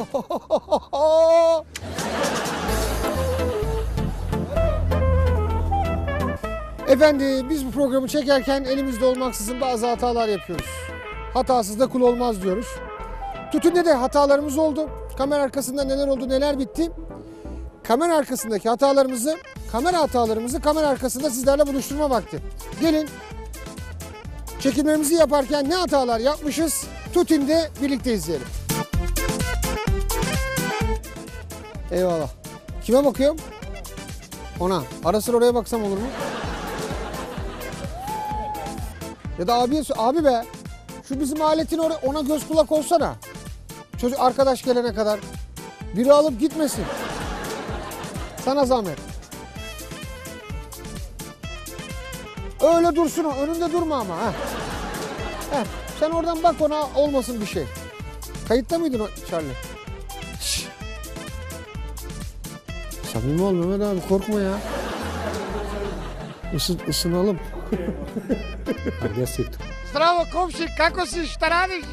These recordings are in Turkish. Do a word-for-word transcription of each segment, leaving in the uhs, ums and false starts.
Efendim biz bu programı çekerken elimizde olmaksızın bazı hatalar yapıyoruz. Hatasız da kul olmaz diyoruz. Tütünde de hatalarımız oldu. Kamera arkasında neler oldu, neler bitti. Kamera arkasındaki hatalarımızı, kamera hatalarımızı kamera arkasında sizlerle buluşturma vakti. Gelin çekimlerimizi yaparken ne hatalar yapmışız Tütünde birlikte izleyelim. Eyvallah. Kime bakıyorum? Ona. Ara sıra oraya baksam olur mu? Ya da abiye abi be şu bizim aletin ona göz kulak olsana. Çocuk arkadaş gelene kadar biri alıp gitmesin. Sana zahmet. Öyle dursun o. Önünde durma ama. Heh. Heh. Sen oradan bak ona olmasın bir şey. Kayıtta mıydın o Charlie? Şşş. Samimi ol Mehmet abi korkma ya. Isı, ısınalım. Bravo komşu, kako si, šta radiš?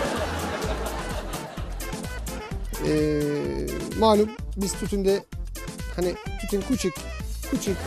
Ee, malum biz tütünde hani tütün küçük, küçük.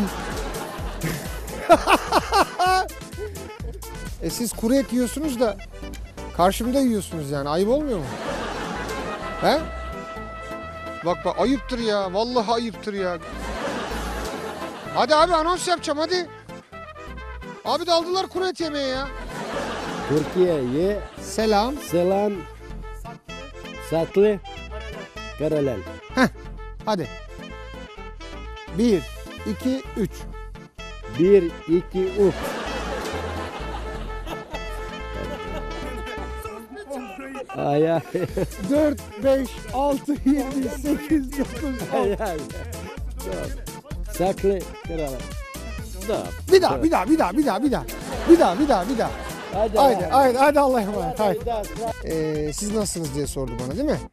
e siz kuru et yiyorsunuz da karşımda yiyorsunuz yani ayıp olmuyor mu? He? Bak bak ayıptır ya, vallahi ayıptır ya. Hadi abi anons yapacağım hadi. Abi daldılar kuru et yemeye ya. Türkiye'ye Selam. selam, saklı, paralel. Heh, hadi. Bir, iki, üç. Bir, iki, üç. Ay ay. Dört, beş, altı, yedi, sekiz, dokuz, Ay on. ay. Dur. Saklı, paralel. Dur. Bir daha, bir daha, bir daha, bir daha, bir daha. Bir daha, bir daha, bir daha. Hadi. Haydi, haydi, hadi Allah'a emanet. Haydi. Hadi. Ee, siz nasılsınız diye sordu bana değil mi?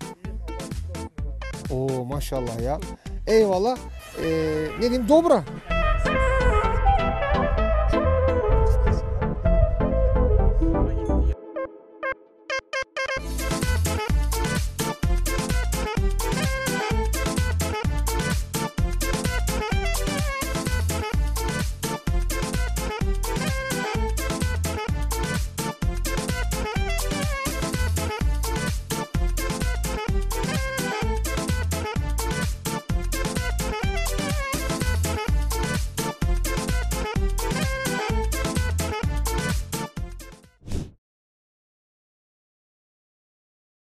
Oo maşallah ya. Eyvallah. Ee, ne diyeyim? Dobra.